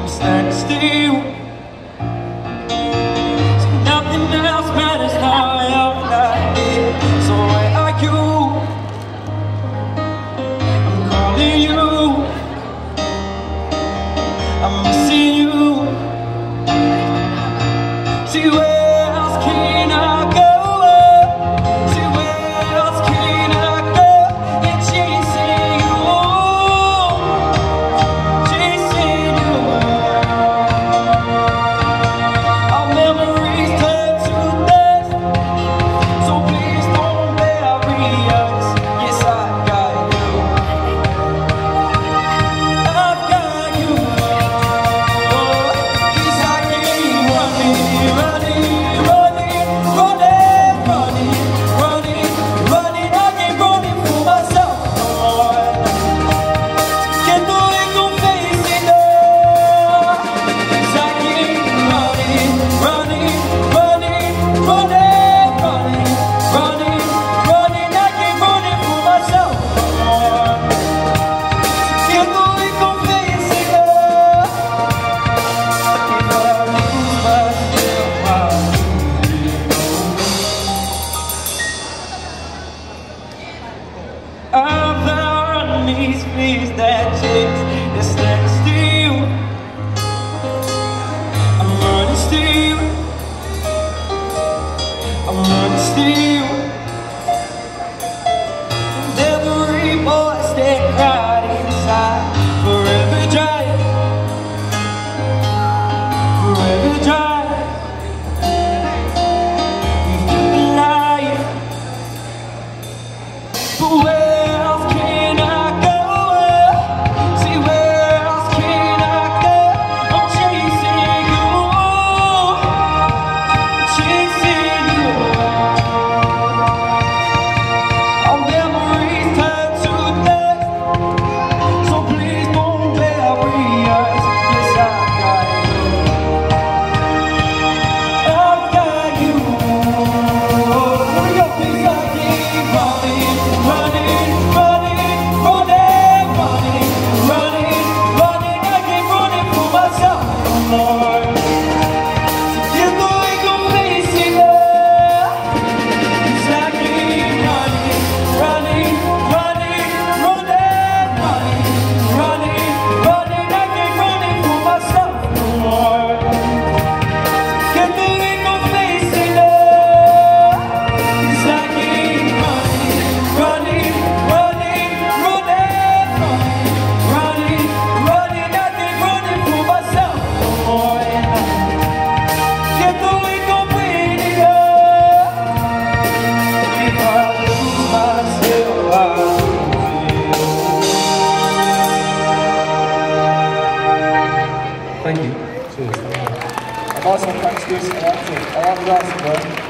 stand still. So nothing else matters now. I'm not here. So where are you? I'm calling you. I'm missing you. See, where else can I go? See, where else can I go? And chasing you, chasing you. Our memories turn to dust, so please don't bury us. Yes, I got you. I've got you. Yes, I keep running, running, running, running, running, running, running. I keep running for myself. Get the ego facing up. Yes, I keep running, running, running, running, running, running, running. I keep running for myself. Get the ego facing up. If I lose myself, I'll I'm there on these feet that chase, that stand still. I'm running still. I'm running still. And every voice that cried inside, forever dry, forever dry. We feel alive, but where else can I go? See, where else can I go? I'm chasing you, chasing you. Our memories turn to dust, so please don't bury us. Yes, I've got you. I've got you. Here we go, please. I keep running, running, running, running, running, running, running. I keep running for myself, Lord. So get the ego facing up. Yes, I keep running, running, running, running, running, running, running. I keep running for myself, Lord. Get the ego facing up. Yes, I keep running, running, running, running, running, running, running. I keep running for myself, Lord. Get the ego facing up. If I lose myself, I'll lose you. Thank you. Cheers. A nice one, thanks, Chris. I like it, bro.